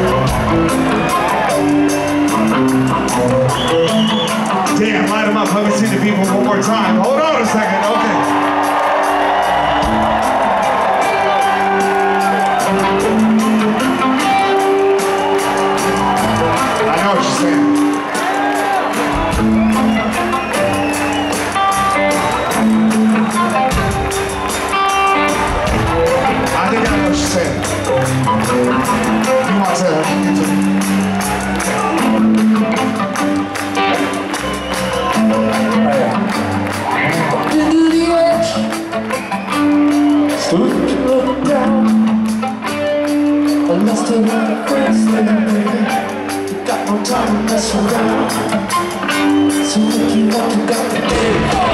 Damn, light them up. Let me see the people one more time. Hold on a second. Okay. I know what you're saying. I think I know what you're saying. You want to say that? Look down, I lost her with the first thing. You got no time to mess around, so if you want to got to do.